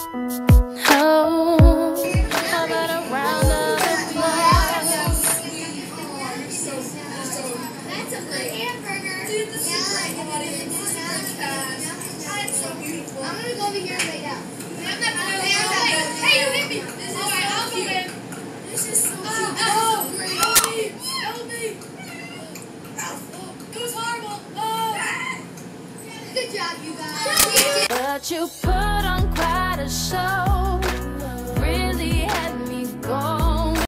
Oh, how about a round of applause? That's a good hamburger. Dude, this is a great audience. This is a great cast. It's so beautiful. I'm gonna go over here right now. Hey, you hit me. This is I'll go in. This is so cute. Oh, great. Help me. It was horrible. Oh. Good job, you guys. But you put on quite a show.